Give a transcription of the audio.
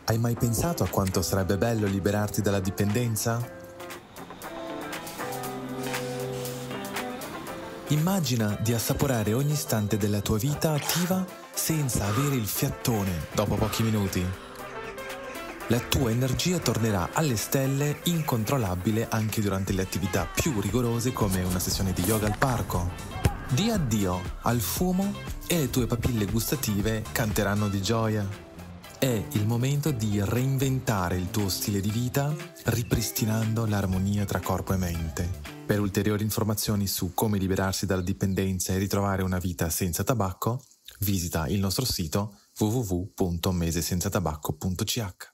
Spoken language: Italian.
Hai mai pensato a quanto sarebbe bello liberarti dalla dipendenza? Immagina di assaporare ogni istante della tua vita attiva senza avere il fiattone dopo pochi minuti. La tua energia tornerà alle stelle incontrollabile anche durante le attività più rigorose come una sessione di yoga al parco. Di addio al fumo e le tue papille gustative canteranno di gioia. È il momento di reinventare il tuo stile di vita ripristinando l'armonia tra corpo e mente. Per ulteriori informazioni su come liberarsi dalla dipendenza e ritrovare una vita senza tabacco, visita il nostro sito www.mesesenzatabacco.ch.